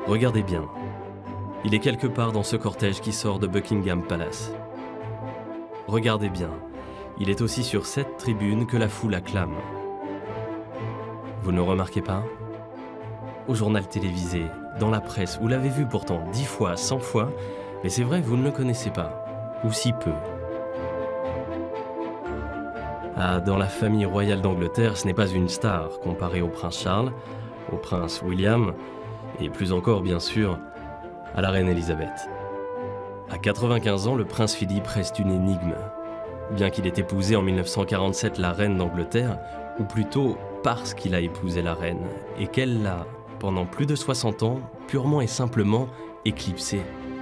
Regardez bien. Il est quelque part dans ce cortège qui sort de Buckingham Palace. Regardez bien. Il est aussi sur cette tribune que la foule acclame. Vous ne le remarquez pas? Au journal télévisé, dans la presse, vous l'avez vu pourtant 10 fois, 100 fois, mais c'est vrai, vous ne le connaissez pas, ou si peu. Ah, dans la famille royale d'Angleterre, ce n'est pas une star comparée au prince Charles, au prince William, et plus encore, bien sûr, à la reine Elisabeth. À 95 ans, le prince Philippe reste une énigme. Bien qu'il ait épousé en 1947 la reine d'Angleterre, ou plutôt parce qu'il a épousé la reine, et qu'elle l'a, pendant plus de 60 ans, purement et simplement éclipsé.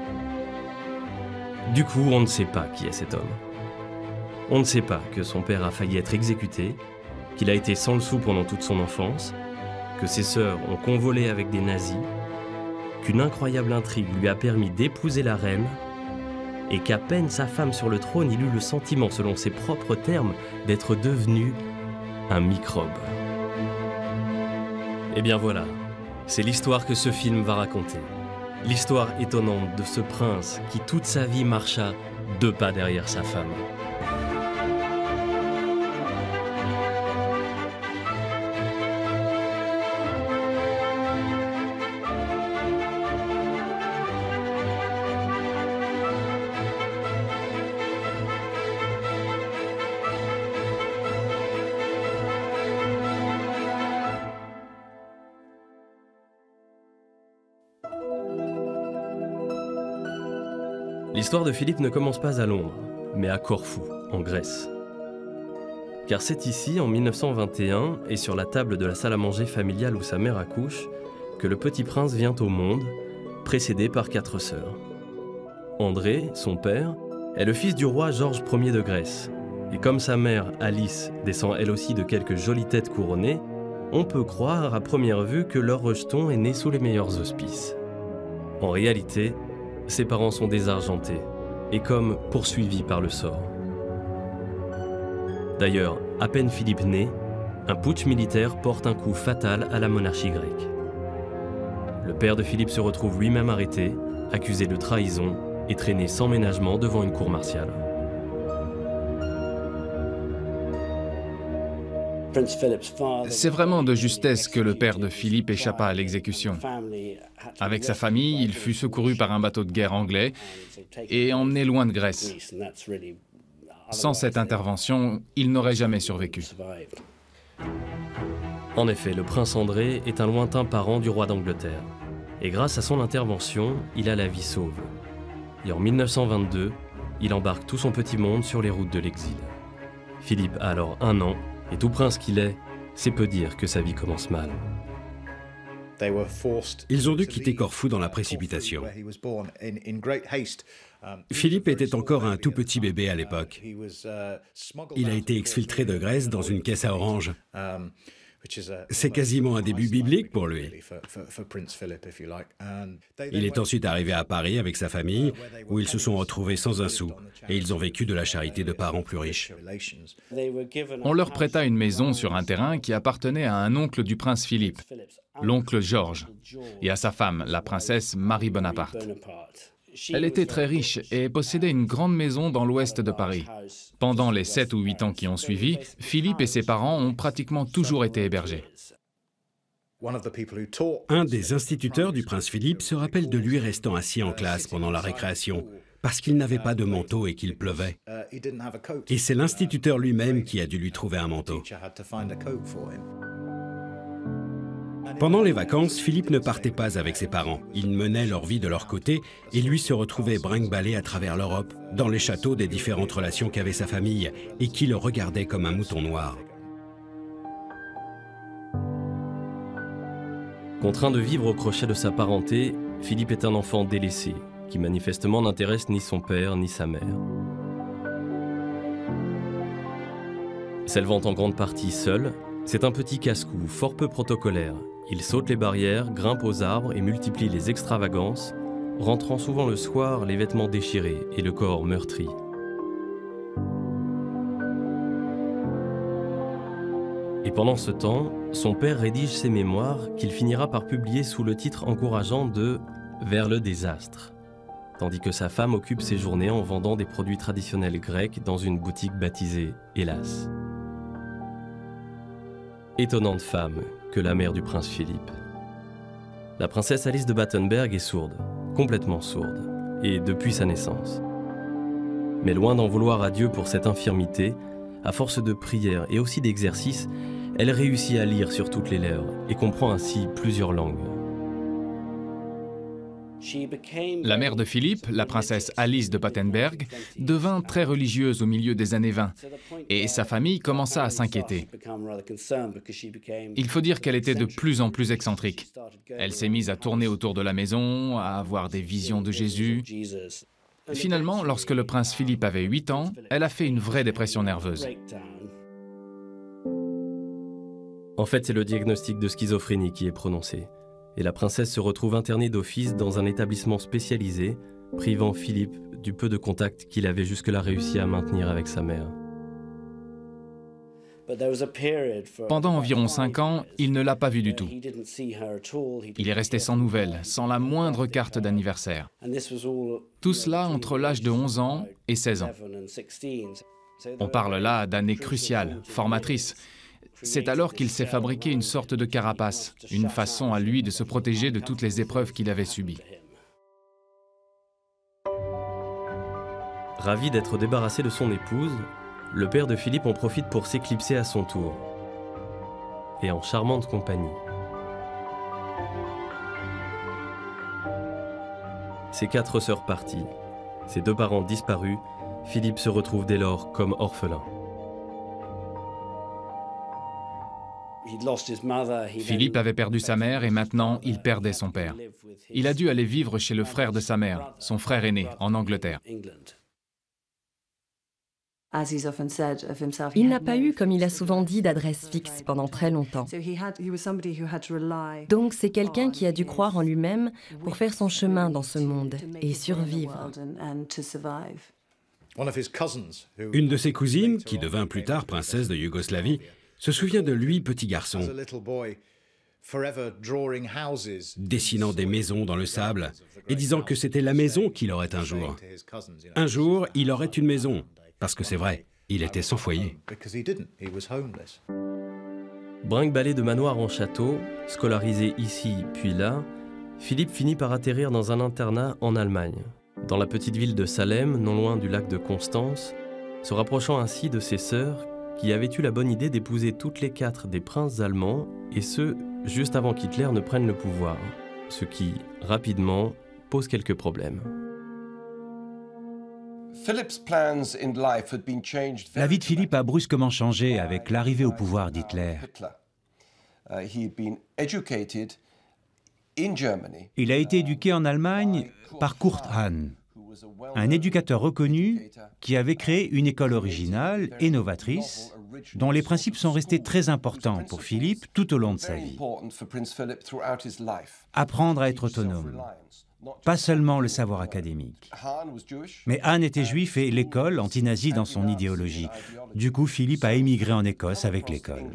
Du coup, on ne sait pas qui est cet homme. On ne sait pas que son père a failli être exécuté, qu'il a été sans le sou pendant toute son enfance, que ses sœurs ont convolé avec des nazis, qu'une incroyable intrigue lui a permis d'épouser la reine, et qu'à peine sa femme sur le trône, il eut le sentiment, selon ses propres termes, d'être devenu un microbe. Eh bien voilà, c'est l'histoire que ce film va raconter. L'histoire étonnante de ce prince qui toute sa vie marcha 2 pas derrière sa femme. L'histoire de Philippe ne commence pas à Londres, mais à Corfou, en Grèce. Car c'est ici, en 1921, et sur la table de la salle à manger familiale où sa mère accouche, que le petit prince vient au monde, précédé par 4 sœurs. André, son père, est le fils du roi Georges Ier de Grèce. Et comme sa mère, Alice, descend elle aussi de quelques jolies têtes couronnées, on peut croire à première vue que leur rejeton est né sous les meilleurs auspices. En réalité, ses parents sont désargentés et comme poursuivis par le sort. D'ailleurs, à peine Philippe né, un putsch militaire porte un coup fatal à la monarchie grecque. Le père de Philippe se retrouve lui-même arrêté, accusé de trahison et traîné sans ménagement devant une cour martiale. C'est vraiment de justesse que le père de Philippe échappa à l'exécution. Avec sa famille, il fut secouru par un bateau de guerre anglais et emmené loin de Grèce. Sans cette intervention, il n'aurait jamais survécu. En effet, le prince André est un lointain parent du roi d'Angleterre. Et grâce à son intervention, il a la vie sauve. Et en 1922, il embarque tout son petit monde sur les routes de l'exil. Philippe a alors 1 an, et tout prince qu'il est, c'est peu dire que sa vie commence mal. Ils ont dû quitter Corfou dans la précipitation. Philippe était encore un tout petit bébé à l'époque. Il a été exfiltré de Grèce dans une caisse à oranges. C'est quasiment un début biblique pour lui. Il est ensuite arrivé à Paris avec sa famille, où ils se sont retrouvés sans un sou, et ils ont vécu de la charité de parents plus riches. On leur prêta une maison sur un terrain qui appartenait à un oncle du prince Philippe, l'oncle Georges, et à sa femme, la princesse Marie Bonaparte. Elle était très riche et possédait une grande maison dans l'ouest de Paris. Pendant les 7 ou 8 ans qui ont suivi, Philippe et ses parents ont pratiquement toujours été hébergés. Un des instituteurs du prince Philippe se rappelle de lui restant assis en classe pendant la récréation, parce qu'il n'avait pas de manteau et qu'il pleuvait. Et c'est l'instituteur lui-même qui a dû lui trouver un manteau. Pendant les vacances, Philippe ne partait pas avec ses parents. Ils menaient leur vie de leur côté et lui se retrouvait brinque-ballé à travers l'Europe, dans les châteaux des différentes relations qu'avait sa famille et qui le regardaient comme un mouton noir. Contraint de vivre au crochet de sa parenté, Philippe est un enfant délaissé, qui manifestement n'intéresse ni son père ni sa mère. S'élevant en grande partie seul, c'est un petit casse-cou fort peu protocolaire. Il saute les barrières, grimpe aux arbres et multiplie les extravagances, rentrant souvent le soir les vêtements déchirés et le corps meurtri. Et Pendant ce temps, son père rédige ses mémoires qu'il finira par publier sous le titre encourageant de « Vers le désastre », tandis que sa femme occupe ses journées en vendant des produits traditionnels grecs dans une boutique baptisée « Hélas ». Étonnante femme que la mère du prince Philippe. La princesse Alice de Battenberg est sourde, complètement sourde, et depuis sa naissance. Mais loin d'en vouloir à Dieu pour cette infirmité, à force de prières et aussi d'exercices, elle réussit à lire sur toutes les lèvres et comprend ainsi plusieurs langues. La mère de Philippe, la princesse Alice de Battenberg, devint très religieuse au milieu des années 20 et sa famille commença à s'inquiéter. Il faut dire qu'elle était de plus en plus excentrique. Elle s'est mise à tourner autour de la maison, à avoir des visions de Jésus. Finalement, lorsque le prince Philippe avait 8 ans, elle a fait une vraie dépression nerveuse. En fait, c'est le diagnostic de schizophrénie qui est prononcé. Et la princesse se retrouve internée d'office dans un établissement spécialisé, privant Philippe du peu de contact qu'il avait jusque-là réussi à maintenir avec sa mère. Pendant environ 5 ans, il ne l'a pas vue du tout. Il est resté sans nouvelles, sans la moindre carte d'anniversaire. Tout cela entre l'âge de 11 ans et 16 ans. On parle là d'années cruciales, formatrices. C'est alors qu'il s'est fabriqué une sorte de carapace, une façon à lui de se protéger de toutes les épreuves qu'il avait subies. Ravi d'être débarrassé de son épouse, le père de Philippe en profite pour s'éclipser à son tour, et en charmante compagnie. Ses 4 sœurs parties, ses 2 parents disparus, Philippe se retrouve dès lors comme orphelin. Philippe avait perdu sa mère et maintenant il perdait son père. Il a dû aller vivre chez le frère de sa mère, son frère aîné, en Angleterre. Il n'a pas eu, comme il a souvent dit, d'adresse fixe pendant très longtemps. Donc c'est quelqu'un qui a dû croire en lui-même pour faire son chemin dans ce monde et survivre. Une de ses cousines, qui devint plus tard princesse de Yougoslavie, se souvient de lui, petit garçon, dessinant des maisons dans le sable et disant que c'était la maison qu'il aurait un jour. Un jour, il aurait une maison, parce que c'est vrai, il était sans foyer. Brinque-ballé de manoir en château, scolarisé ici puis là, Philippe finit par atterrir dans un internat en Allemagne, dans la petite ville de Salem, non loin du lac de Constance, se rapprochant ainsi de ses sœurs qui avaient eu la bonne idée d'épouser toutes les 4 des princes allemands, et ce, juste avant qu'Hitler ne prenne le pouvoir, ce qui, rapidement, pose quelques problèmes. La vie de Philippe a brusquement changé avec l'arrivée au pouvoir d'Hitler. Il a été éduqué en Allemagne par Kurt Hahn, un éducateur reconnu qui avait créé une école originale et novatrice dont les principes sont restés très importants pour Philippe tout au long de sa vie. Apprendre à être autonome, pas seulement le savoir académique. Mais Hahn était juif et l'école anti-nazie dans son idéologie. Du coup, Philippe a émigré en Écosse avec l'école.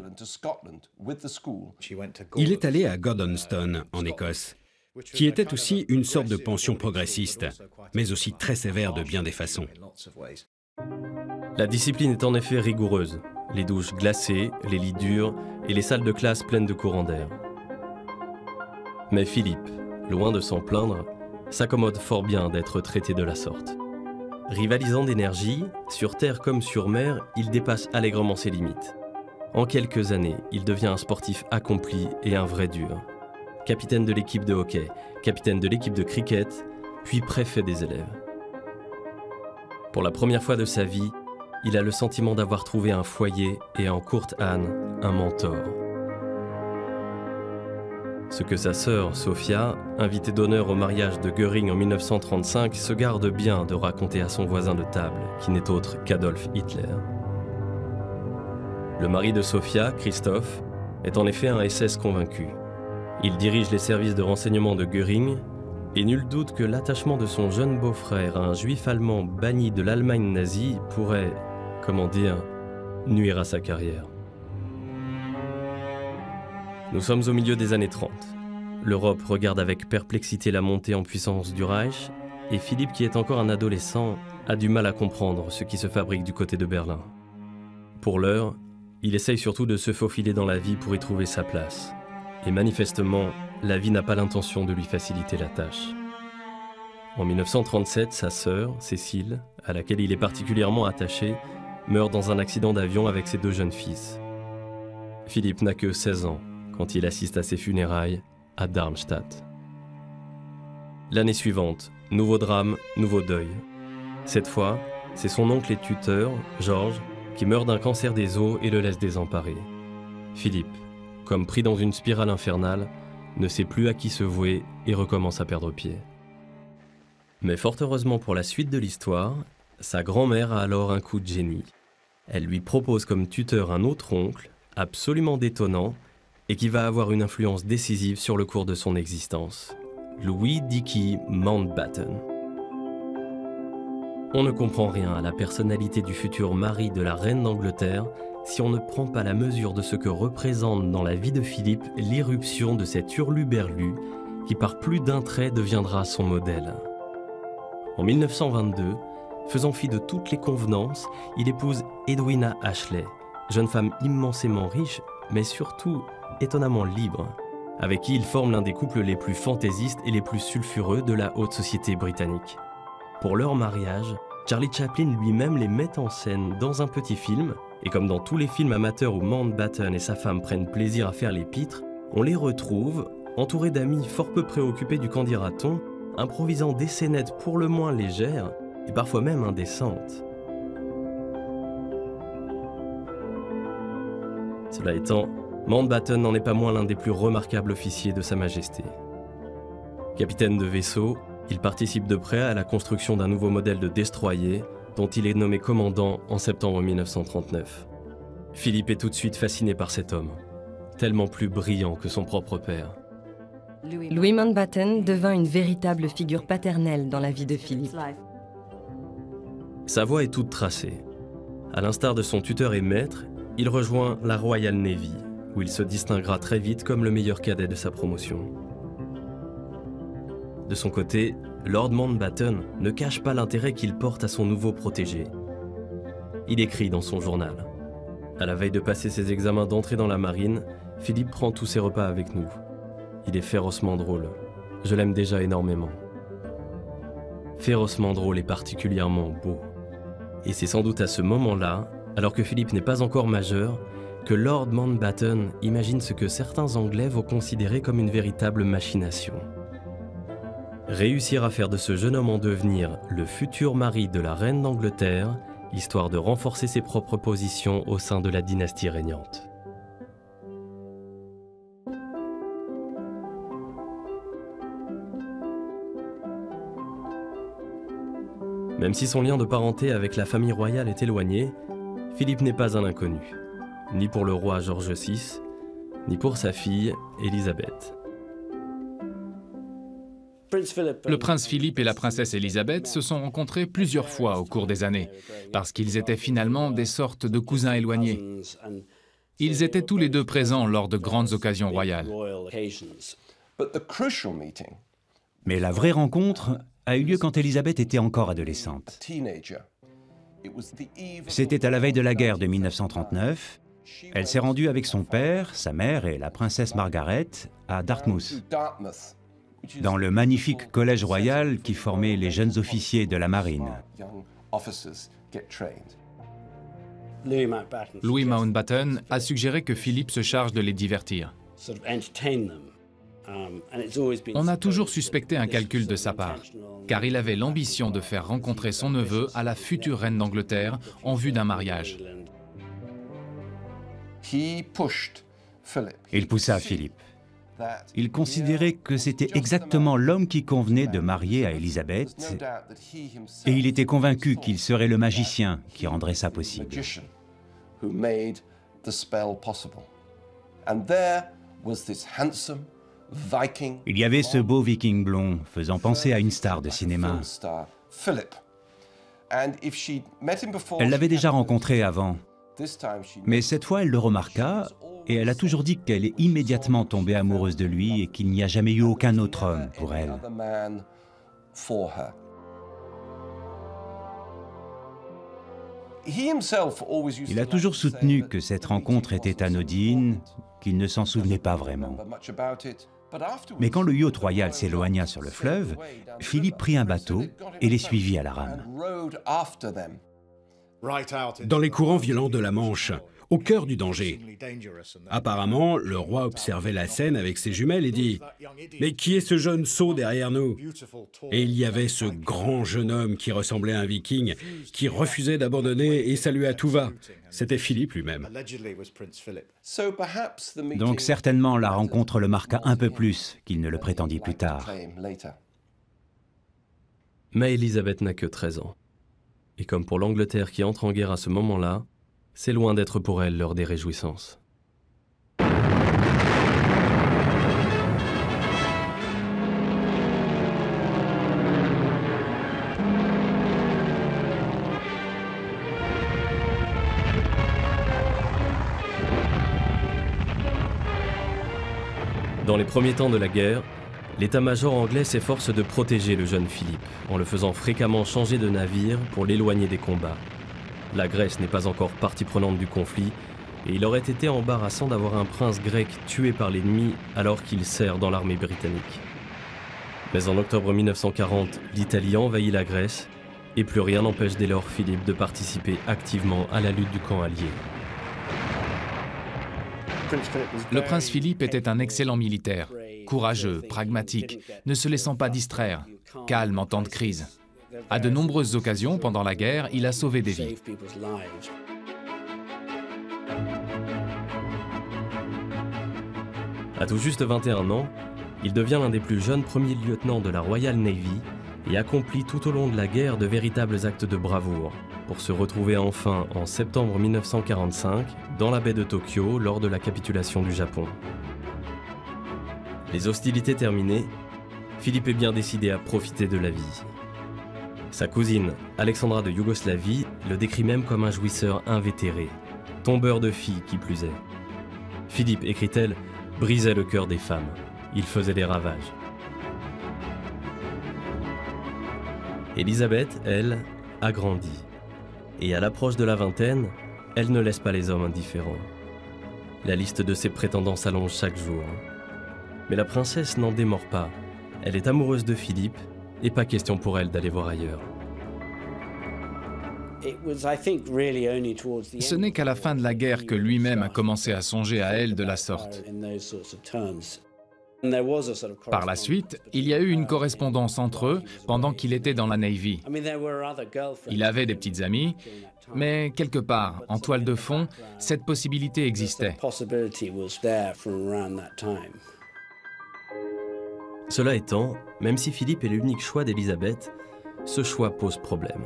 Il est allé à Gordonstoun, en Écosse, qui était aussi une sorte de pension progressiste, mais aussi très sévère de bien des façons. La discipline est en effet rigoureuse, les douches glacées, les lits durs et les salles de classe pleines de courants d'air. Mais Philippe, loin de s'en plaindre, s'accommode fort bien d'être traité de la sorte. Rivalisant d'énergie, sur terre comme sur mer, il dépasse allègrement ses limites. En quelques années, il devient un sportif accompli et un vrai dur. Capitaine de l'équipe de hockey, capitaine de l'équipe de cricket, puis préfet des élèves. Pour la première fois de sa vie, il a le sentiment d'avoir trouvé un foyer et en Kurt Hahn, un mentor. Ce que sa sœur, Sophia, invitée d'honneur au mariage de Göring en 1935, se garde bien de raconter à son voisin de table, qui n'est autre qu'Adolf Hitler. Le mari de Sophia, Christoph, est en effet un SS convaincu. Il dirige les services de renseignement de Göring, et nul doute que l'attachement de son jeune beau-frère à un juif allemand banni de l'Allemagne nazie pourrait, comment dire, nuire à sa carrière. Nous sommes au milieu des années 30. L'Europe regarde avec perplexité la montée en puissance du Reich, et Philippe, qui est encore un adolescent, a du mal à comprendre ce qui se fabrique du côté de Berlin. Pour l'heure, il essaye surtout de se faufiler dans la vie pour y trouver sa place. Et manifestement, la vie n'a pas l'intention de lui faciliter la tâche. En 1937, sa sœur, Cécile, à laquelle il est particulièrement attaché, meurt dans un accident d'avion avec ses 2 jeunes fils. Philippe n'a que 16 ans quand il assiste à ses funérailles à Darmstadt. L'année suivante, nouveau drame, nouveau deuil. Cette fois, c'est son oncle et tuteur, Georges, qui meurt d'un cancer des os et le laisse désemparé. Philippe, comme pris dans une spirale infernale, ne sait plus à qui se vouer et recommence à perdre pied. Mais fort heureusement pour la suite de l'histoire, sa grand-mère a alors un coup de génie. Elle lui propose comme tuteur un autre oncle, absolument détonnant, et qui va avoir une influence décisive sur le cours de son existence. Louis Dickey Mountbatten. On ne comprend rien à la personnalité du futur mari de la reine d'Angleterre si on ne prend pas la mesure de ce que représente dans la vie de Philippe l'irruption de cet hurluberlu qui par plus d'un trait deviendra son modèle. En 1922, faisant fi de toutes les convenances, il épouse Edwina Ashley, jeune femme immensément riche, mais surtout étonnamment libre, avec qui il forme l'un des couples les plus fantaisistes et les plus sulfureux de la haute société britannique. Pour leur mariage, Charlie Chaplin lui-même les met en scène dans un petit film, et comme dans tous les films amateurs où Mountbatten et sa femme prennent plaisir à faire les pitres, on les retrouve, entourés d'amis fort peu préoccupés du qu'en dira-t-on, improvisant des scénettes pour le moins légères, et parfois même indécentes. Cela étant, Mountbatten n'en est pas moins l'un des plus remarquables officiers de Sa Majesté. Capitaine de vaisseau, il participe de près à la construction d'un nouveau modèle de destroyer dont il est nommé commandant en septembre 1939. Philippe est tout de suite fasciné par cet homme, tellement plus brillant que son propre père. Louis Mountbatten devint une véritable figure paternelle dans la vie de Philippe. Sa voie est toute tracée. À l'instar de son tuteur et maître, il rejoint la Royal Navy, où il se distinguera très vite comme le meilleur cadet de sa promotion. De son côté, Lord Mountbatten ne cache pas l'intérêt qu'il porte à son nouveau protégé. Il écrit dans son journal. À la veille de passer ses examens d'entrée dans la marine, Philippe prend tous ses repas avec nous. Il est férocement drôle. Je l'aime déjà énormément. Férocement drôle et particulièrement beau. Et c'est sans doute à ce moment-là, alors que Philippe n'est pas encore majeur, que Lord Mountbatten imagine ce que certains Anglais vont considérer comme une véritable machination. Réussir à faire de ce jeune homme en devenir le futur mari de la reine d'Angleterre, histoire de renforcer ses propres positions au sein de la dynastie régnante. Même si son lien de parenté avec la famille royale est éloigné, Philippe n'est pas un inconnu, ni pour le roi George VI, ni pour sa fille Élisabeth. Le prince Philippe et la princesse Élisabeth se sont rencontrés plusieurs fois au cours des années, parce qu'ils étaient finalement des sortes de cousins éloignés. Ils étaient tous les deux présents lors de grandes occasions royales. Mais la vraie rencontre a eu lieu quand Élisabeth était encore adolescente. C'était à la veille de la guerre de 1939. Elle s'est rendue avec son père, sa mère et la princesse Margaret à Dartmouth, dans le magnifique collège royal qui formait les jeunes officiers de la marine. Louis Mountbatten a suggéré que Philippe se charge de les divertir. On a toujours suspecté un calcul de sa part, car il avait l'ambition de faire rencontrer son neveu à la future reine d'Angleterre en vue d'un mariage. Il poussa Philippe. Il considérait que c'était exactement l'homme qui convenait de marier à Élisabeth, et il était convaincu qu'il serait le magicien qui rendrait ça possible. Il y avait ce beau viking blond, faisant penser à une star de cinéma. Elle l'avait déjà rencontré avant, mais cette fois elle le remarqua Et elle a toujours dit qu'elle est immédiatement tombée amoureuse de lui et qu'il n'y a jamais eu aucun autre homme pour elle. Il a toujours soutenu que cette rencontre était anodine, qu'il ne s'en souvenait pas vraiment. Mais quand le yacht royal s'éloigna sur le fleuve, Philippe prit un bateau et les suivit à la rame. Dans les courants violents de la Manche, au cœur du danger. Apparemment, le roi observait la scène avec ses jumelles et dit « Mais qui est ce jeune sot derrière nous ?» Et il y avait ce grand jeune homme qui ressemblait à un viking, qui refusait d'abandonner et saluait à tout va. C'était Philippe lui-même. Donc certainement la rencontre le marqua un peu plus qu'il ne le prétendit plus tard. Mais Élisabeth n'a que 13 ans. Et comme pour l'Angleterre qui entre en guerre à ce moment-là, c'est loin d'être pour elle l'heure des réjouissances. Dans les premiers temps de la guerre, l'état-major anglais s'efforce de protéger le jeune Philippe, en le faisant fréquemment changer de navire pour l'éloigner des combats. La Grèce n'est pas encore partie prenante du conflit, et il aurait été embarrassant d'avoir un prince grec tué par l'ennemi alors qu'il sert dans l'armée britannique. Mais en octobre 1940, l'Italie envahit la Grèce, et plus rien n'empêche dès lors Philippe de participer activement à la lutte du camp allié. Le prince Philippe était un excellent militaire, courageux, pragmatique, ne se laissant pas distraire, calme en temps de crise. À de nombreuses occasions, pendant la guerre, il a sauvé des vies. À tout juste 21 ans, il devient l'un des plus jeunes premiers lieutenants de la Royal Navy et accomplit tout au long de la guerre de véritables actes de bravoure, pour se retrouver enfin en septembre 1945 dans la baie de Tokyo lors de la capitulation du Japon. Les hostilités terminées, Philippe est bien décidé à profiter de la vie. Sa cousine, Alexandra de Yougoslavie, le décrit même comme un jouisseur invétéré, tombeur de filles qui plus est. Philippe, écrit-elle, brisait le cœur des femmes. Il faisait des ravages. Élisabeth, elle, a grandi. Et à l'approche de la vingtaine, elle ne laisse pas les hommes indifférents. La liste de ses prétendants s'allonge chaque jour. Mais la princesse n'en démord pas. Elle est amoureuse de Philippe, et pas question pour elle d'aller voir ailleurs. Ce n'est qu'à la fin de la guerre que lui-même a commencé à songer à elle de la sorte. Par la suite, il y a eu une correspondance entre eux pendant qu'il était dans la Navy. Il avait des petites amies, mais quelque part, en toile de fond, cette possibilité existait. Cela étant, même si Philippe est l'unique choix d'Élisabeth, ce choix pose problème.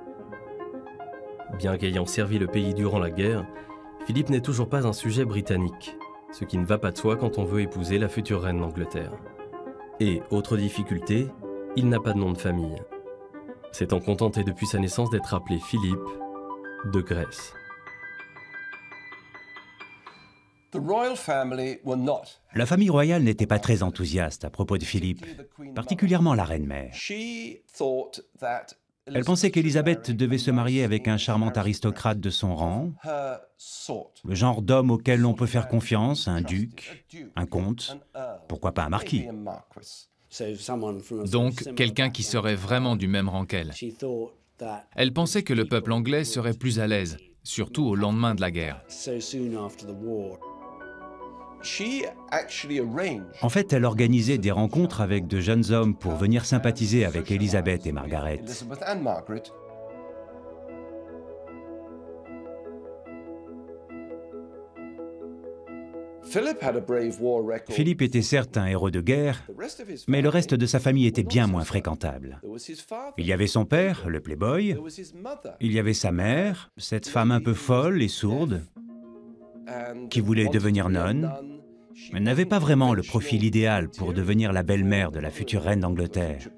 Bien qu'ayant servi le pays durant la guerre, Philippe n'est toujours pas un sujet britannique, ce qui ne va pas de soi quand on veut épouser la future reine d'Angleterre. Et, autre difficulté, il n'a pas de nom de famille. S'étant contenté depuis sa naissance d'être appelé Philippe de Grèce. La famille royale n'était pas très enthousiaste à propos de Philippe, particulièrement la reine-mère. Elle pensait qu'Élisabeth devait se marier avec un charmant aristocrate de son rang, le genre d'homme auquel l'on peut faire confiance, un duc, un comte, pourquoi pas un marquis. Donc, quelqu'un qui serait vraiment du même rang qu'elle. Elle pensait que le peuple anglais serait plus à l'aise, surtout au lendemain de la guerre. En fait, elle organisait des rencontres avec de jeunes hommes pour venir sympathiser avec Élisabeth et Margaret. Philippe était certes un héros de guerre, mais le reste de sa famille était bien moins fréquentable. Il y avait son père, le playboy, il y avait sa mère, cette femme un peu folle et sourde, qui voulait devenir nonne, mais n'avait pas vraiment le profil idéal pour devenir la belle-mère de la future reine d'Angleterre.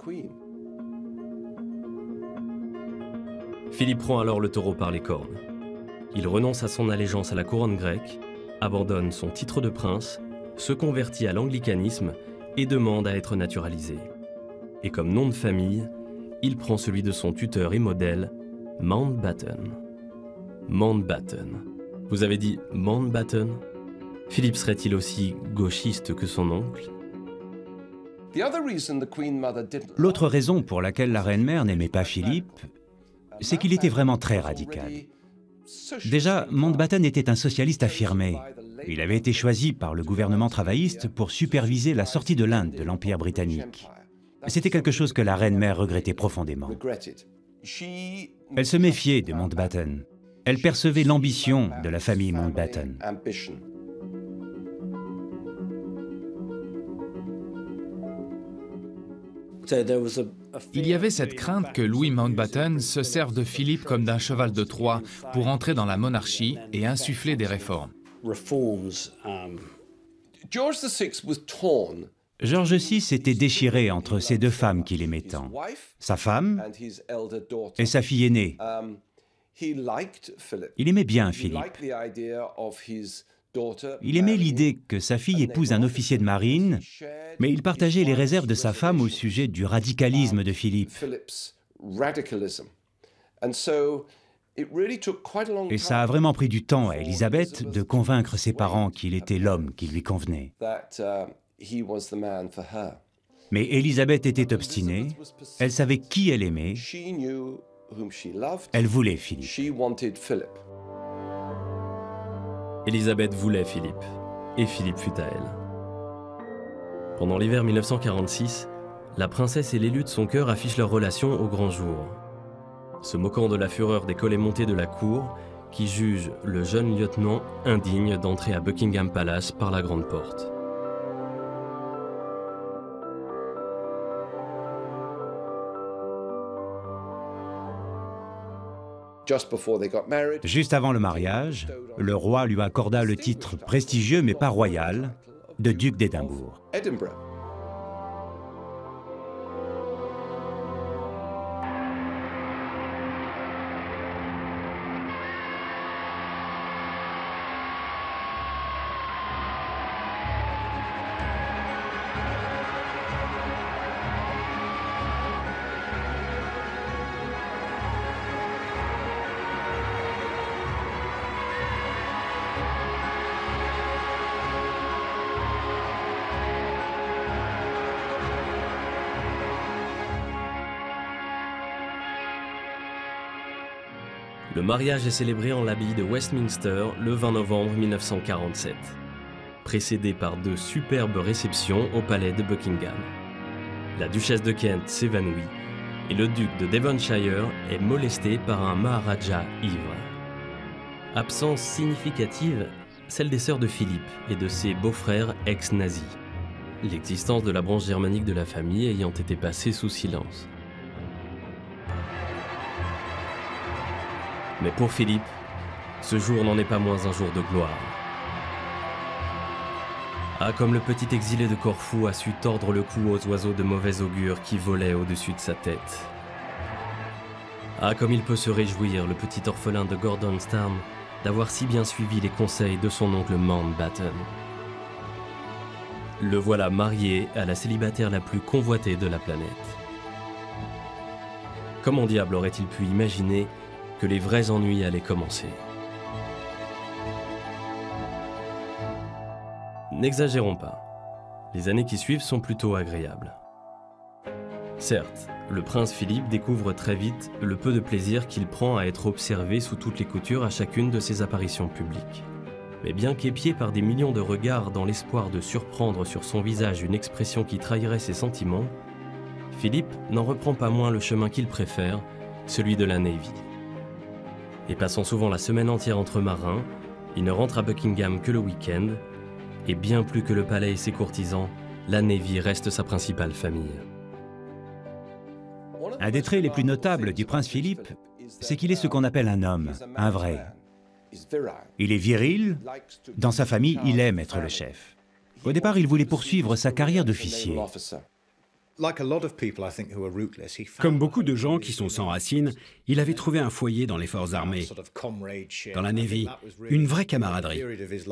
Philippe prend alors le taureau par les cornes. Il renonce à son allégeance à la couronne grecque abandonne son titre de prince, se convertit à l'anglicanisme et demande à être naturalisé. Et comme nom de famille, il prend celui de son tuteur et modèle, Mountbatten. Mountbatten. Vous avez dit Mountbatten? Philippe serait-il aussi gauchiste que son oncle? L'autre raison pour laquelle la reine-mère n'aimait pas Philippe, c'est qu'il était vraiment très radical. Déjà, Mountbatten était un socialiste affirmé. Il avait été choisi par le gouvernement travailliste pour superviser la sortie de l'Inde de l'Empire britannique. C'était quelque chose que la reine-mère regrettait profondément. Elle se méfiait de Mountbatten. Elle percevait l'ambition de la famille Mountbatten. Il y avait cette crainte que Louis Mountbatten se serve de Philippe comme d'un cheval de Troie pour entrer dans la monarchie et insuffler des réformes. George VI s'était déchiré entre ces deux femmes qu'il aimait tant, sa femme et sa fille aînée. Il aimait bien Philippe. Il aimait l'idée que sa fille épouse un officier de marine, mais il partageait les réserves de sa femme au sujet du radicalisme de Philippe. Et ça a vraiment pris du temps à Élisabeth de convaincre ses parents qu'il était l'homme qui lui convenait. Mais Élisabeth était obstinée, elle savait qui elle aimait, elle voulait Philippe. Élisabeth voulait Philippe, et Philippe fut à elle. Pendant l'hiver 1946, la princesse et l'élu de son cœur affichent leur relation au grand jour. Se moquant de la fureur des collets montés de la cour, qui jugent le jeune lieutenant indigne d'entrer à Buckingham Palace par la grande porte. Juste avant le mariage, le roi lui accorda le titre prestigieux mais pas royal de duc d'Édimbourg. Le mariage est célébré en l'abbaye de Westminster le 20 novembre 1947, précédé par 2 superbes réceptions au palais de Buckingham. La duchesse de Kent s'évanouit et le duc de Devonshire est molesté par un maharaja ivre. Absence significative, celle des sœurs de Philippe et de ses beaux-frères ex-nazis, l'existence de la branche germanique de la famille ayant été passée sous silence. Mais pour Philippe, ce jour n'en est pas moins un jour de gloire. Ah, comme le petit exilé de Corfou a su tordre le cou aux oiseaux de mauvais augure qui volaient au-dessus de sa tête. Ah, comme il peut se réjouir, le petit orphelin de Gordonstown, d'avoir si bien suivi les conseils de son oncle Mountbatten. Le voilà marié à la célibataire la plus convoitée de la planète. Comment diable aurait-il pu imaginer que les vrais ennuis allaient commencer? N'exagérons pas. Les années qui suivent sont plutôt agréables. Certes, le prince Philippe découvre très vite le peu de plaisir qu'il prend à être observé sous toutes les coutures à chacune de ses apparitions publiques. Mais bien qu'épié par des millions de regards dans l'espoir de surprendre sur son visage une expression qui trahirait ses sentiments, Philippe n'en reprend pas moins le chemin qu'il préfère, celui de la Navy. Et passant souvent la semaine entière entre marins, il ne rentre à Buckingham que le week-end, et bien plus que le palais et ses courtisans, la Navy reste sa principale famille. Un des traits les plus notables du prince Philippe, c'est qu'il est ce qu'on appelle un homme, un vrai. Il est viril, dans sa famille, il aime être le chef. Au départ, il voulait poursuivre sa carrière d'officier. Comme beaucoup de gens qui sont sans racines, il avait trouvé un foyer dans les forces armées, dans la Navy, une vraie camaraderie.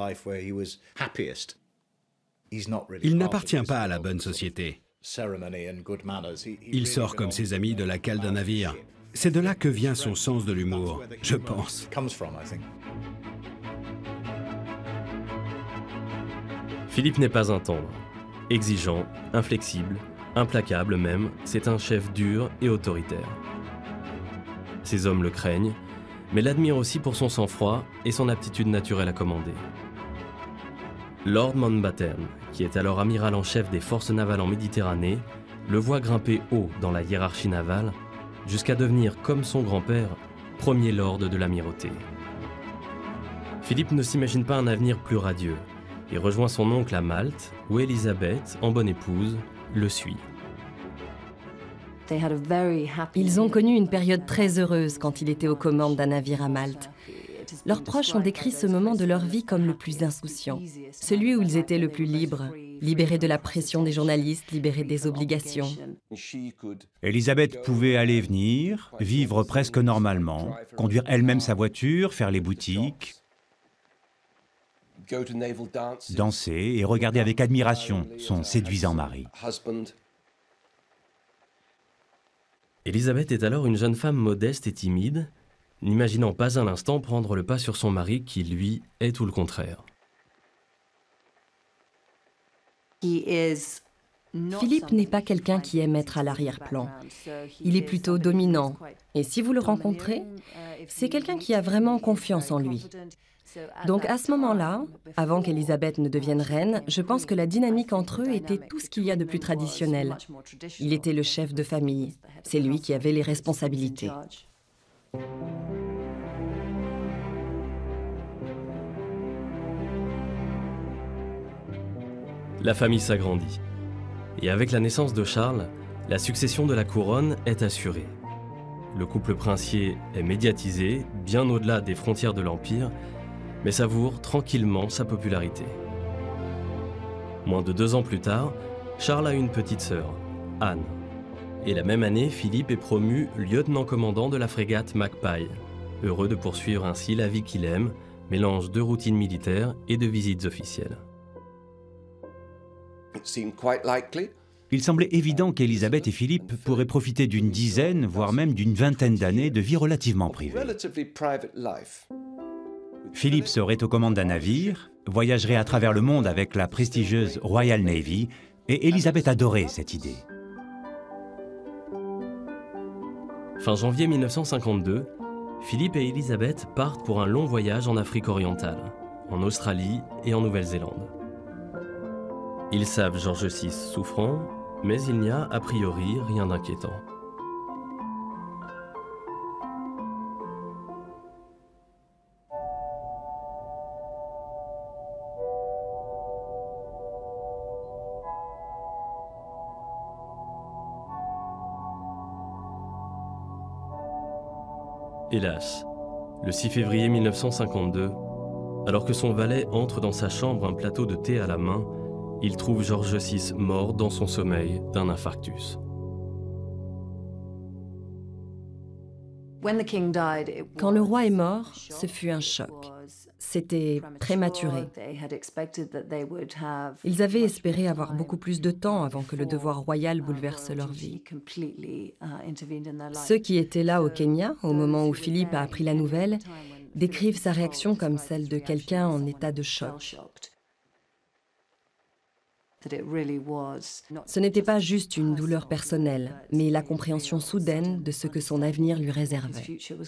Il n'appartient pas à la bonne société. Il sort comme ses amis de la cale d'un navire. C'est de là que vient son sens de l'humour, je pense. Philippe n'est pas un tendre. Exigeant, inflexible, implacable même, c'est un chef dur et autoritaire. Ses hommes le craignent, mais l'admirent aussi pour son sang-froid et son aptitude naturelle à commander. Lord Mountbatten, qui est alors amiral en chef des forces navales en Méditerranée, le voit grimper haut dans la hiérarchie navale, jusqu'à devenir, comme son grand-père, premier lord de l'amirauté. Philippe ne s'imagine pas un avenir plus radieux. Il rejoint son oncle à Malte, où Élisabeth, en bonne épouse, le suit. Ils ont connu une période très heureuse quand il était aux commandes d'un navire à Malte. Leurs proches ont décrit ce moment de leur vie comme le plus insouciant, celui où ils étaient le plus libres, libérés de la pression des journalistes, libérés des obligations. Élisabeth pouvait aller et venir, vivre presque normalement, conduire elle-même sa voiture, faire les boutiques, danser et regarder avec admiration son séduisant mari. Élisabeth est alors une jeune femme modeste et timide, n'imaginant pas un instant prendre le pas sur son mari qui, lui, est tout le contraire. Philippe n'est pas quelqu'un qui aime être à l'arrière-plan. Il est plutôt dominant. Et si vous le rencontrez, c'est quelqu'un qui a vraiment confiance en lui. Donc à ce moment-là, avant qu'Élisabeth ne devienne reine, je pense que la dynamique entre eux était tout ce qu'il y a de plus traditionnel. Il était le chef de famille. C'est lui qui avait les responsabilités. La famille s'agrandit. Et avec la naissance de Charles, la succession de la couronne est assurée. Le couple princier est médiatisé, bien au-delà des frontières de l'Empire, mais savoure tranquillement sa popularité. Moins de 2 ans plus tard, Charles a une petite sœur, Anne. Et la même année, Philippe est promu lieutenant-commandant de la frégate Magpie, heureux de poursuivre ainsi la vie qu'il aime, mélange de routine militaire et de visites officielles. Il semblait évident qu'Élisabeth et Philippe pourraient profiter d'une dizaine, voire même d'une vingtaine d'années de vie relativement privée. Philippe serait aux commandes d'un navire, voyagerait à travers le monde avec la prestigieuse Royal Navy, et Élisabeth adorait cette idée. Fin janvier 1952, Philippe et Élisabeth partent pour un long voyage en Afrique orientale, en Australie et en Nouvelle-Zélande. Ils savent George VI souffrant, mais il n'y a a priori rien d'inquiétant. Hélas, le 6 février 1952, alors que son valet entre dans sa chambre un plateau de thé à la main, il trouve George VI mort dans son sommeil d'un infarctus. Quand le roi est mort, ce fut un choc. C'était prématuré. Ils avaient espéré avoir beaucoup plus de temps avant que le devoir royal bouleverse leur vie. Ceux qui étaient là au Kenya, au moment où Philippe a appris la nouvelle, décrivent sa réaction comme celle de quelqu'un en état de choc. Ce n'était pas juste une douleur personnelle, mais la compréhension soudaine de ce que son avenir lui réservait.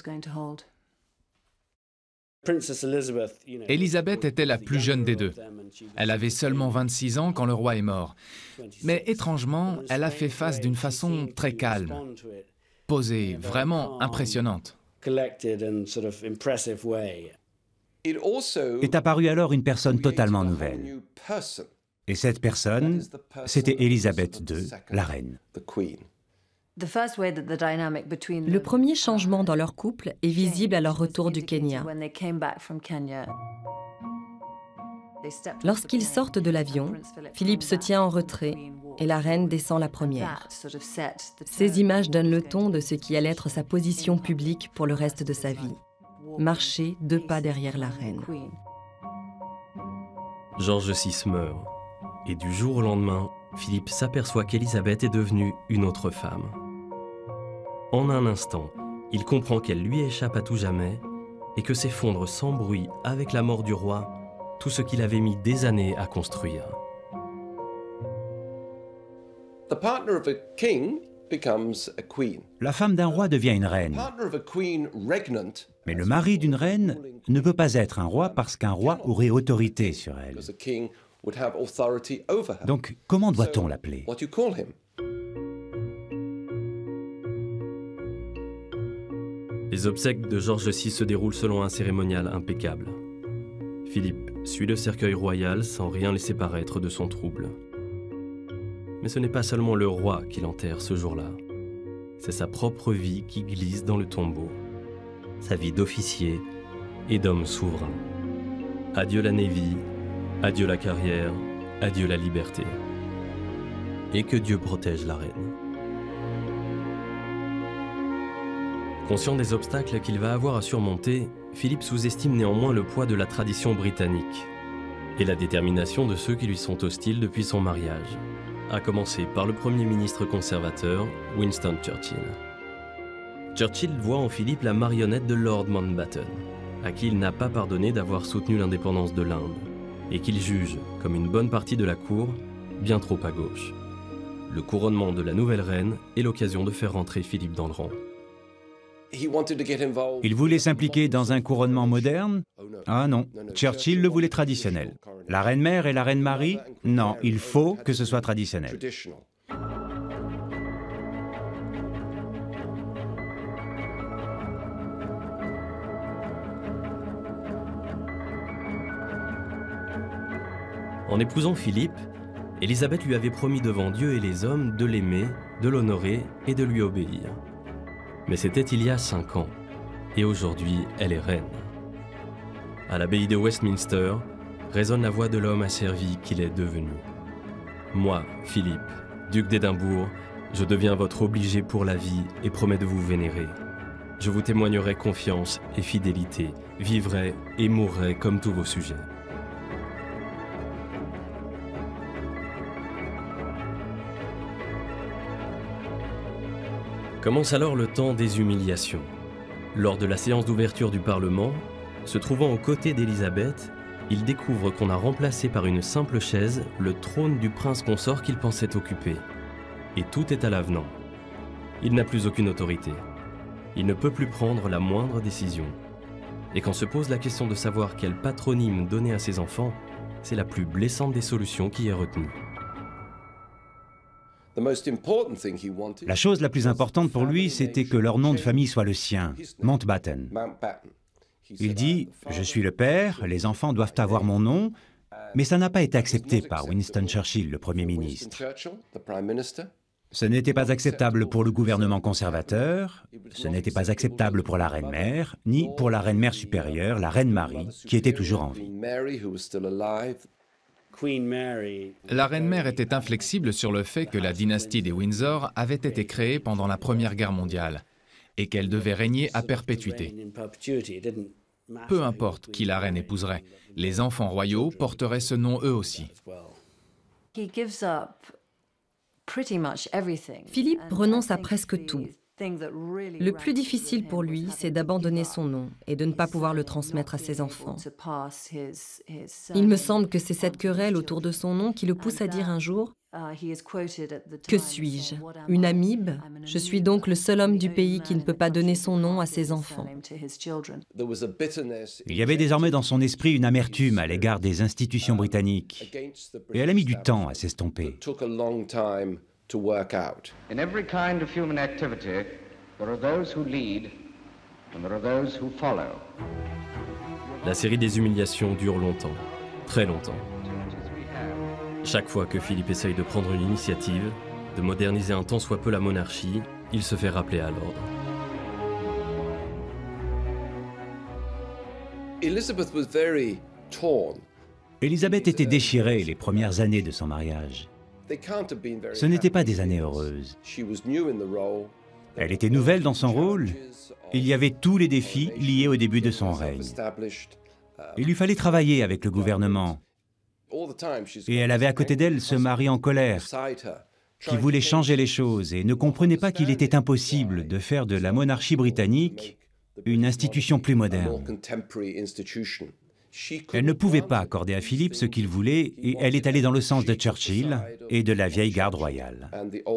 Élisabeth était la plus jeune des deux. Elle avait seulement 26 ans quand le roi est mort. Mais étrangement, elle a fait face d'une façon très calme, posée, vraiment impressionnante. Est apparue alors une personne totalement nouvelle. Et cette personne, c'était Élisabeth II, la reine. Le premier changement dans leur couple est visible à leur retour du Kenya. Lorsqu'ils sortent de l'avion, Philippe se tient en retrait et la reine descend la première. Ces images donnent le ton de ce qui allait être sa position publique pour le reste de sa vie. Marcher 2 pas derrière la reine. George VI meurt, et du jour au lendemain, Philippe s'aperçoit qu'Élisabeth est devenue une autre femme. En un instant, il comprend qu'elle lui échappe à tout jamais et que s'effondre sans bruit avec la mort du roi tout ce qu'il avait mis des années à construire. La femme d'un roi devient une reine. Mais le mari d'une reine ne peut pas être un roi parce qu'un roi aurait autorité sur elle. Donc, comment doit-on l'appeler? Les obsèques de George VI se déroulent selon un cérémonial impeccable. Philippe suit le cercueil royal sans rien laisser paraître de son trouble. Mais ce n'est pas seulement le roi qui l'enterre ce jour-là. C'est sa propre vie qui glisse dans le tombeau. Sa vie d'officier et d'homme souverain. Adieu la Navy, adieu la carrière, adieu la liberté. Et que Dieu protège la reine. Conscient des obstacles qu'il va avoir à surmonter, Philippe sous-estime néanmoins le poids de la tradition britannique et la détermination de ceux qui lui sont hostiles depuis son mariage, à commencer par le Premier ministre conservateur Winston Churchill. Churchill voit en Philippe la marionnette de Lord Mountbatten, à qui il n'a pas pardonné d'avoir soutenu l'indépendance de l'Inde, et qu'il juge, comme une bonne partie de la cour, bien trop à gauche. Le couronnement de la nouvelle reine est l'occasion de faire rentrer Philippe dans le rang. Il voulait s'impliquer dans un couronnement moderne? Ah non, Churchill le voulait traditionnel. La reine-mère et la reine-Marie? Non, il faut que ce soit traditionnel. En épousant Philippe, Élisabeth lui avait promis devant Dieu et les hommes de l'aimer, de l'honorer et de lui obéir. Mais c'était il y a 5 ans, et aujourd'hui, elle est reine. À l'abbaye de Westminster, résonne la voix de l'homme asservi qu'il est devenu. Moi, Philippe, duc d'Édimbourg, je deviens votre obligé pour la vie et promets de vous vénérer. Je vous témoignerai confiance et fidélité, vivrai et mourrai comme tous vos sujets. Commence alors le temps des humiliations. Lors de la séance d'ouverture du Parlement, se trouvant aux côtés d'Élisabeth, il découvre qu'on a remplacé par une simple chaise le trône du prince consort qu'il pensait occuper. Et tout est à l'avenant. Il n'a plus aucune autorité. Il ne peut plus prendre la moindre décision. Et quand se pose la question de savoir quel patronyme donner à ses enfants, c'est la plus blessante des solutions qui est retenue. La chose la plus importante pour lui, c'était que leur nom de famille soit le sien, Mountbatten. Il dit « Je suis le père, les enfants doivent avoir mon nom », mais ça n'a pas été accepté par Winston Churchill, le Premier ministre. Ce n'était pas acceptable pour le gouvernement conservateur, ce n'était pas acceptable pour la reine-mère, ni pour la reine-mère supérieure, la reine Marie, qui était toujours en vie. La reine-mère était inflexible sur le fait que la dynastie des Windsor avait été créée pendant la Première Guerre mondiale et qu'elle devait régner à perpétuité. Peu importe qui la reine épouserait, les enfants royaux porteraient ce nom eux aussi. Philippe renonce à presque tout. Le plus difficile pour lui, c'est d'abandonner son nom et de ne pas pouvoir le transmettre à ses enfants. Il me semble que c'est cette querelle autour de son nom qui le pousse à dire un jour « Que suis-je? Une amibe? Je suis donc le seul homme du pays qui ne peut pas donner son nom à ses enfants. » Il y avait désormais dans son esprit une amertume à l'égard des institutions britanniques, et elle a mis du temps à s'estomper. In every kind of human activity, there are those who lead and there are those who follow. La série des humiliations dure longtemps, très longtemps. Chaque fois que Philippe essaye de prendre une initiative, de moderniser un tant soit peu la monarchie, il se fait rappeler à l'ordre. Élisabeth était déchirée les premières années de son mariage. Ce n'étaient pas des années heureuses. Elle était nouvelle dans son rôle. Il y avait tous les défis liés au début de son règne. Il lui fallait travailler avec le gouvernement. Et elle avait à côté d'elle ce mari en colère, qui voulait changer les choses et ne comprenait pas qu'il était impossible de faire de la monarchie britannique une institution plus moderne. Elle ne pouvait pas accorder à Philippe ce qu'il voulait et elle est allée dans le sens de Churchill et de la vieille garde royale.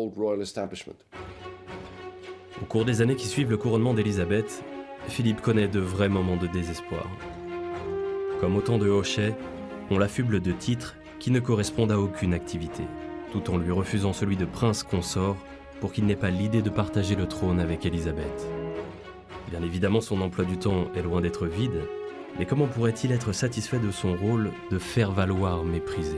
Au cours des années qui suivent le couronnement d'Élisabeth, Philippe connaît de vrais moments de désespoir. Comme autant de hochets, on l'affuble de titres qui ne correspondent à aucune activité, tout en lui refusant celui de prince consort pour qu'il n'ait pas l'idée de partager le trône avec Élisabeth. Bien évidemment, son emploi du temps est loin d'être vide, mais comment pourrait-il être satisfait de son rôle de faire valoir méprisé?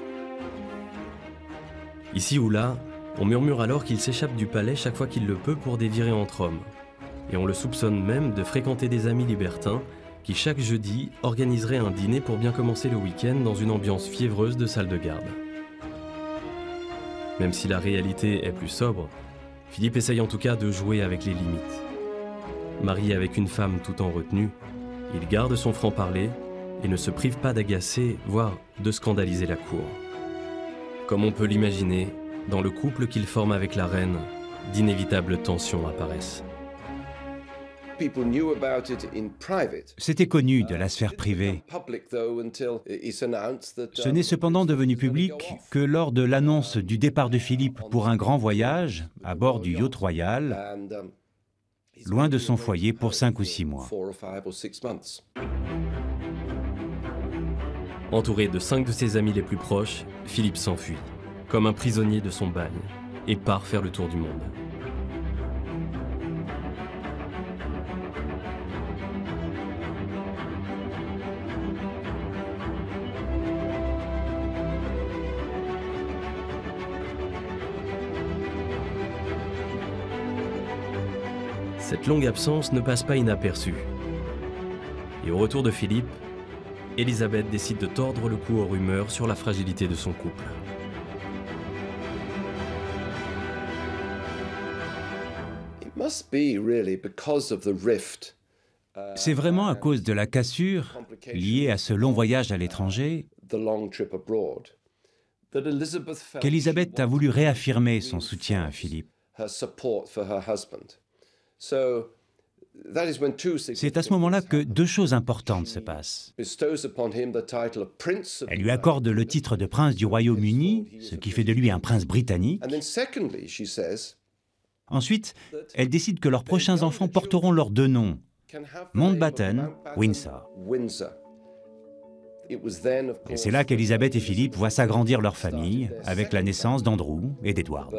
Ici ou là, on murmure alors qu'il s'échappe du palais chaque fois qu'il le peut pour dévirer entre hommes. Et on le soupçonne même de fréquenter des amis libertins qui chaque jeudi organiseraient un dîner pour bien commencer le week-end dans une ambiance fiévreuse de salle de garde. Même si la réalité est plus sobre, Philippe essaye en tout cas de jouer avec les limites. Marié avec une femme tout en retenue, il garde son franc-parler et ne se prive pas d'agacer, voire de scandaliser la cour. Comme on peut l'imaginer, dans le couple qu'il forme avec la reine, d'inévitables tensions apparaissent. C'était connu de la sphère privée. Ce n'est cependant devenu public que lors de l'annonce du départ de Philippe pour un grand voyage à bord du yacht royal, loin de son foyer pour 5 ou 6 mois. Entouré de 5 de ses amis les plus proches, Philippe s'enfuit, comme un prisonnier de son bagne, et part faire le tour du monde. Cette longue absence ne passe pas inaperçue. Et au retour de Philippe, Élisabeth décide de tordre le cou aux rumeurs sur la fragilité de son couple. C'est vraiment à cause de la cassure liée à ce long voyage à l'étranger qu'Élisabeth a voulu réaffirmer son soutien à Philippe. C'est à ce moment-là que 2 choses importantes se passent. Elle lui accorde le titre de prince du Royaume-Uni, ce qui fait de lui un prince britannique. Ensuite, elle décide que leurs prochains enfants porteront leurs 2 noms, Mountbatten, Windsor. Et c'est là qu'Élisabeth et Philippe voient s'agrandir leur famille avec la naissance d'Andrew et d'Edward.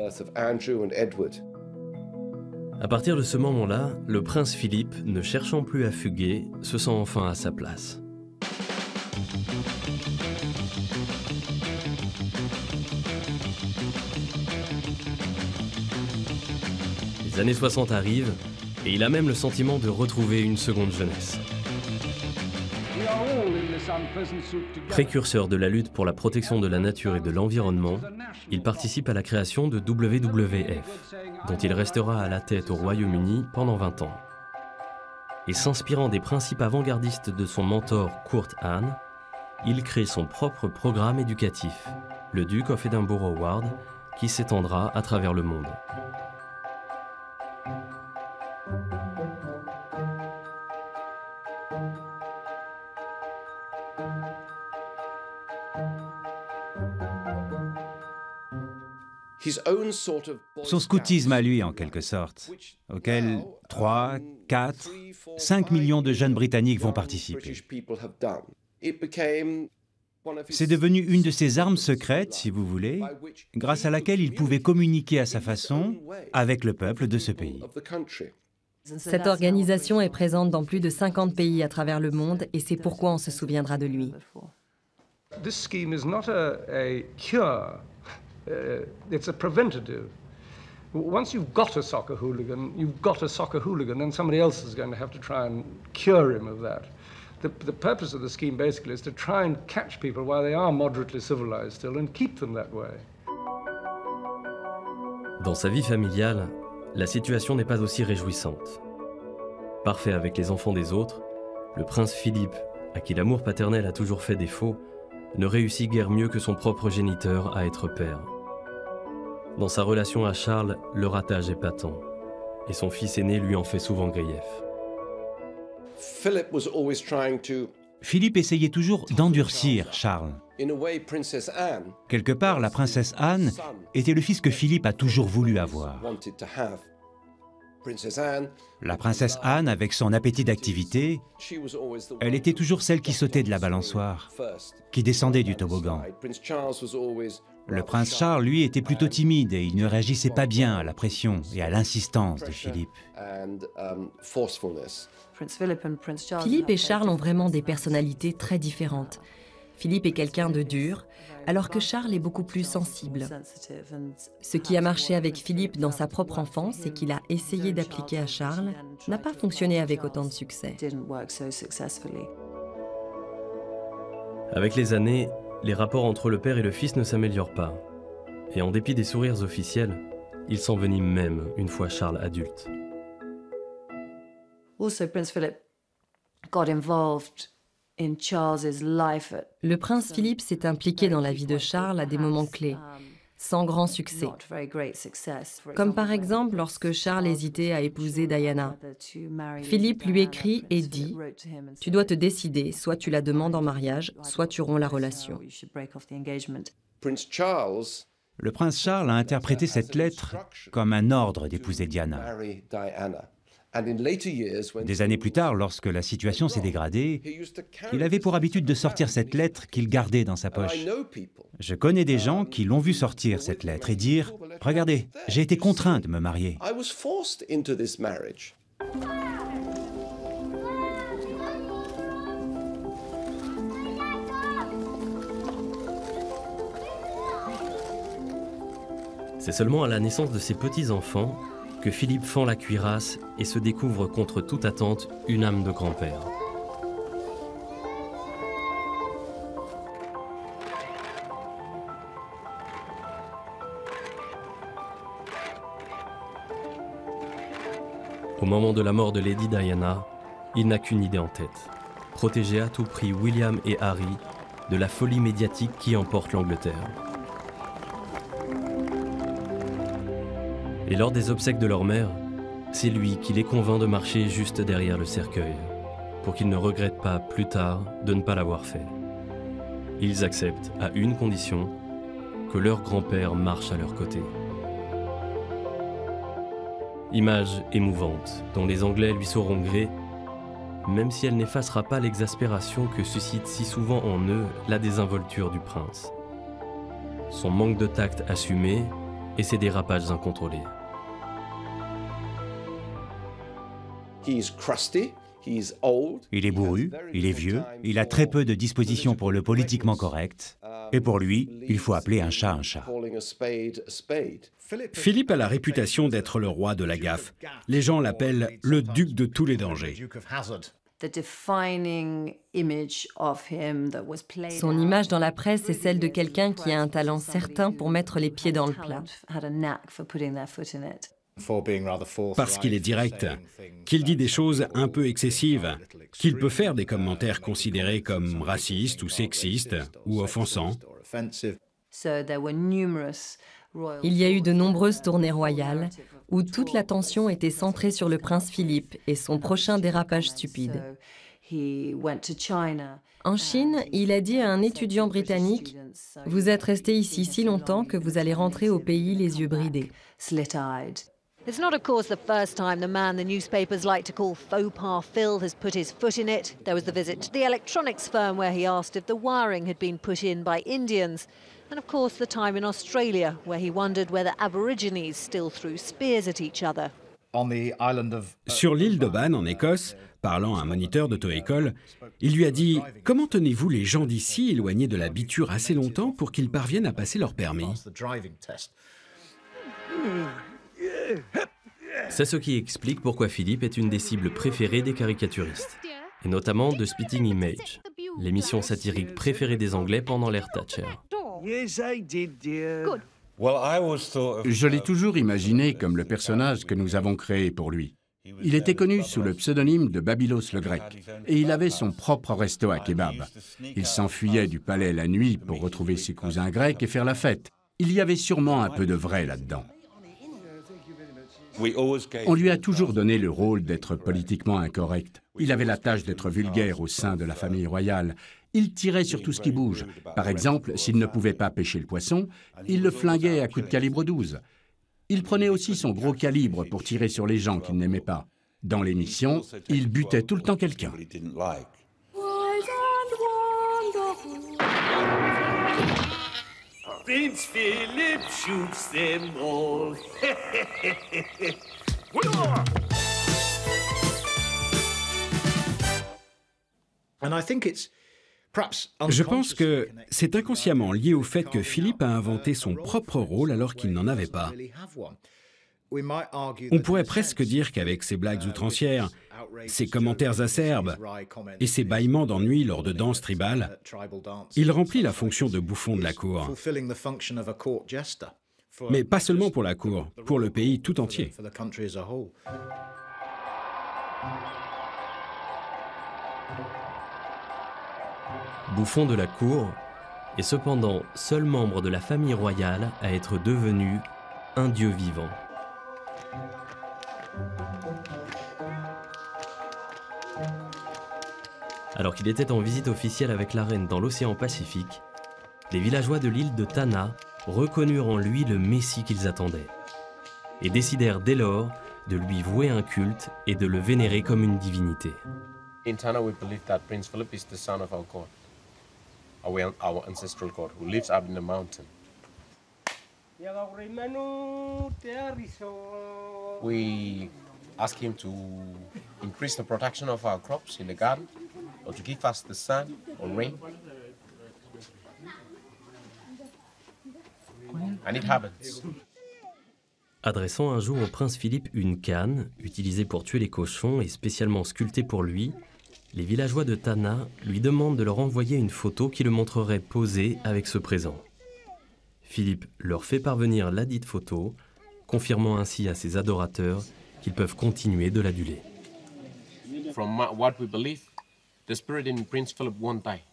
À partir de ce moment-là, le prince Philippe, ne cherchant plus à fuguer, se sent enfin à sa place. Les années 60 arrivent, et il a même le sentiment de retrouver une seconde jeunesse. Précurseur de la lutte pour la protection de la nature et de l'environnement, il participe à la création de WWF, dont il restera à la tête au Royaume-Uni pendant 20 ans. Et s'inspirant des principes avant-gardistes de son mentor Kurt Hahn, il crée son propre programme éducatif, le Duke of Edinburgh Award, qui s'étendra à travers le monde. Son scoutisme à lui, en quelque sorte, auquel 3, 4, 5 millions de jeunes Britanniques vont participer. C'est devenu une de ses armes secrètes, si vous voulez, grâce à laquelle il pouvait communiquer à sa façon avec le peuple de ce pays. Cette organisation est présente dans plus de 50 pays à travers le monde et c'est pourquoi on se souviendra de lui. This scheme is not a cure. It's a preventative. Once you've got a soccer hooligan, and somebody else is going to have to try and cure him of that. The purpose of the scheme basically is to try and catch people while they are moderately civilized still and keep them that way. Dans sa vie familiale, la situation n'est pas aussi réjouissante. Parfait avec les enfants des autres, le prince Philippe, à qui l'amour paternel a toujours fait défaut, ne réussit guère mieux que son propre géniteur à être père. Dans sa relation à Charles, le ratage est patent, et son fils aîné lui en fait souvent grief. Philippe essayait toujours d'endurcir Charles. Quelque part, la princesse Anne était le fils que Philippe a toujours voulu avoir. La princesse Anne, avec son appétit d'activité, elle était toujours celle qui sautait de la balançoire, qui descendait du toboggan. Le prince Charles, lui, était plutôt timide et il ne réagissait pas bien à la pression et à l'insistance de Philippe. Philippe et Charles ont vraiment des personnalités très différentes. Philippe est quelqu'un de dur, alors que Charles est beaucoup plus sensible. Ce qui a marché avec Philippe dans sa propre enfance et qu'il a essayé d'appliquer à Charles n'a pas fonctionné avec autant de succès. Avec les années, les rapports entre le père et le fils ne s'améliorent pas. Et en dépit des sourires officiels, ils s'enveniment même une fois Charles adulte. Le prince Philippe s'est impliqué dans la vie de Charles à des moments clés, sans grand succès. Comme par exemple lorsque Charles hésitait à épouser Diana. Philippe lui écrit et dit « Tu dois te décider, soit tu la demandes en mariage, soit tu romps la relation. » Le prince Charles a interprété cette lettre comme un ordre d'épouser Diana. Des années plus tard, lorsque la situation s'est dégradée, il avait pour habitude de sortir cette lettre qu'il gardait dans sa poche. Je connais des gens qui l'ont vu sortir cette lettre et dire « Regardez, j'ai été contraint de me marier ». C'est seulement à la naissance de ses petits-enfants que Philippe fend la cuirasse et se découvre contre toute attente une âme de grand-père. Au moment de la mort de Lady Diana, il n'a qu'une idée en tête: protéger à tout prix William et Harry de la folie médiatique qui emporte l'Angleterre. Et lors des obsèques de leur mère, c'est lui qui les convainc de marcher juste derrière le cercueil, pour qu'ils ne regrettent pas plus tard de ne pas l'avoir fait. Ils acceptent à une condition, que leur grand-père marche à leur côté. Image émouvante dont les Anglais lui sauront gré, même si elle n'effacera pas l'exaspération que suscite si souvent en eux la désinvolture du prince. Son manque de tact assumé et ses dérapages incontrôlés. Il est bourru, il est vieux, il a très peu de dispositions pour le politiquement correct, et pour lui, il faut appeler un chat un chat. Philippe a la réputation d'être le roi de la gaffe. Les gens l'appellent le duc de tous les dangers. Son image dans la presse est celle de quelqu'un qui a un talent certain pour mettre les pieds dans le plat. Parce qu'il est direct, qu'il dit des choses un peu excessives, qu'il peut faire des commentaires considérés comme racistes ou sexistes ou offensants. Il y a eu de nombreuses tournées royales où toute l'attention était centrée sur le prince Philippe et son prochain dérapage stupide. En Chine, il a dit à un étudiant britannique « Vous êtes resté ici si longtemps que vous allez rentrer au pays les yeux bridés ». It's not, of course, the first time the man the newspapers like to call faux pas Phil has put his foot in it. There was the visit to the electronics firm where he asked if the wiring had been put in by Indians. And of course the time in Australia where he wondered whether Aborigines still threw spears at each other. Sur l'île d'Oban, en Écosse, parlant à un moniteur d'auto-école, il lui a dit « Comment tenez-vous les gens d'ici éloignés de la biture assez longtemps pour qu'ils parviennent à passer leur permis ?» C'est ce qui explique pourquoi Philippe est une des cibles préférées des caricaturistes. et notamment de Spitting Image, l'émission satirique préférée des Anglais pendant l'ère Thatcher. Je l'ai toujours imaginé comme le personnage que nous avons créé pour lui. Il était connu sous le pseudonyme de Babylos le Grec, et il avait son propre resto à kebab. Il s'enfuyait du palais la nuit pour retrouver ses cousins grecs et faire la fête. Il y avait sûrement un peu de vrai là-dedans. On lui a toujours donné le rôle d'être politiquement incorrect. Il avait la tâche d'être vulgaire au sein de la famille royale. Il tirait sur tout ce qui bouge. Par exemple, s'il ne pouvait pas pêcher le poisson, il le flinguait à coups de calibre 12. Il prenait aussi son gros calibre pour tirer sur les gens qu'il n'aimait pas. Dans l'émission, il butait tout le temps quelqu'un. Prince Philip shoots them all. Je pense que c'est inconsciemment lié au fait que Philippe a inventé son propre rôle alors qu'il n'en avait pas. On pourrait presque dire qu'avec ses blagues outrancières, ses commentaires acerbes et ses bâillements d'ennui lors de danses tribales, il remplit la fonction de bouffon de la cour. Mais pas seulement pour la cour, pour le pays tout entier. Bouffon de la cour est cependant seul membre de la famille royale à être devenu un dieu vivant. Alors qu'il était en visite officielle avec la reine dans l'océan Pacifique, les villageois de l'île de Tanna reconnurent en lui le messie qu'ils attendaient et décidèrent dès lors de lui vouer un culte et de le vénérer comme une divinité. In Tanna, we believe that Prince Philip is the son of our god, our ancestral god, who lives up in the mountain. We ask him to increase the production of our crops in the garden, or to give us the sun or rain. And it happens. Adressant un jour au prince Philippe une canne, utilisée pour tuer les cochons et spécialement sculptée pour lui, les villageois de Tanna lui demandent de leur envoyer une photo qui le montrerait posé avec ce présent. Philippe leur fait parvenir ladite photo, confirmant ainsi à ses adorateurs qu'ils peuvent continuer de l'aduler. From what we believe, the spirit in Prince Philip won't die.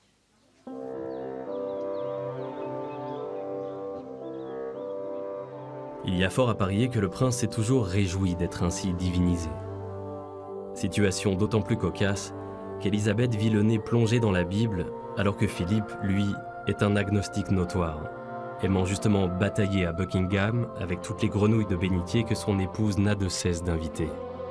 Il y a fort à parier que le prince s'est toujours réjoui d'être ainsi divinisé. Situation d'autant plus cocasse qu'Élisabeth vit le nez plongé dans la Bible, alors que Philippe, lui, est un agnostique notoire, aimant justement batailler à Buckingham avec toutes les grenouilles de bénitier que son épouse n'a de cesse d'inviter.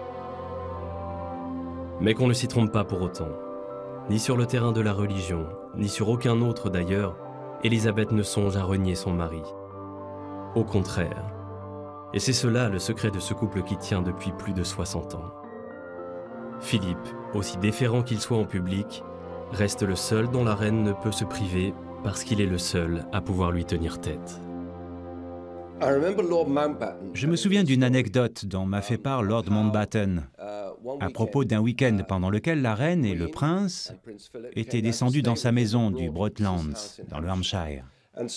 Mais qu'on ne s'y trompe pas pour autant. Ni sur le terrain de la religion, ni sur aucun autre d'ailleurs, Élisabeth ne songe à renier son mari. Au contraire. Et c'est cela le secret de ce couple qui tient depuis plus de 60 ans. Philippe, aussi déférent qu'il soit en public, reste le seul dont la reine ne peut ce parce qu'il est le seul à pouvoir lui tenir tête. Je me souviens d'une anecdote dont m'a fait part Lord Mountbatten à propos d'un week-end pendant lequel la reine et le prince étaient descendus dans sa maison du Broadlands, dans le Hampshire.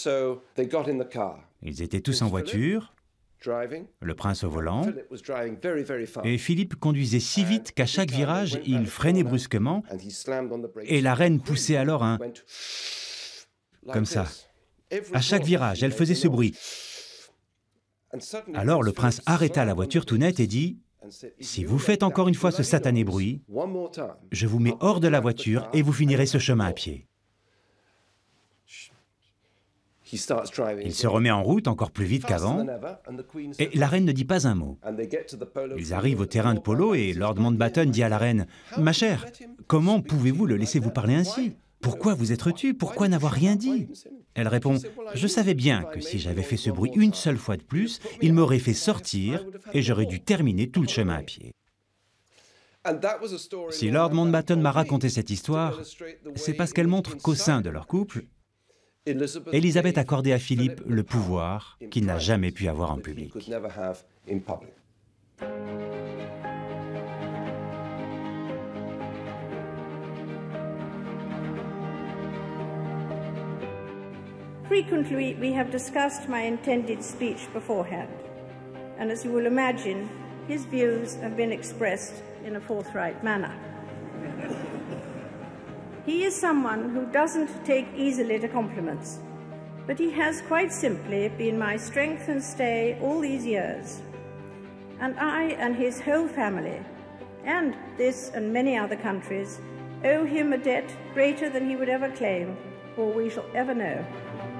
Ils étaient tous en voiture, le prince au volant, et Philippe conduisait si vite qu'à chaque virage, il freinait brusquement, et la reine poussait alors un... comme ça. À chaque virage, elle faisait ce bruit. Alors le prince arrêta la voiture tout net et dit « Si vous faites encore une fois ce satané bruit, je vous mets hors de la voiture et vous finirez ce chemin à pied. » Il se remet en route encore plus vite qu'avant, et la reine ne dit pas un mot. Ils arrivent au terrain de polo et Lord Mountbatten dit à la reine « Ma chère, comment pouvez-vous le laisser vous parler ainsi ? Pourquoi vous être tue? Pourquoi n'avoir rien dit ?» Elle répond « Je savais bien que si j'avais fait ce bruit une seule fois de plus, il m'aurait fait sortir et j'aurais dû terminer tout le chemin à pied. » Si Lord Mountbatten m'a raconté cette histoire, c'est parce qu'elle montre qu'au sein de leur couple, Élisabeth accordait à Philippe le pouvoir qu'il n'a jamais pu avoir en public. Frequently, we have discussed my intended speech beforehand, and as you will imagine, his views have been expressed in a forthright manner. He is someone who doesn't take easily to compliments, but he has quite simply been my strength and stay all these years. And I and his whole family, and this and many other countries, owe him a debt greater than he would ever claim or we shall ever know.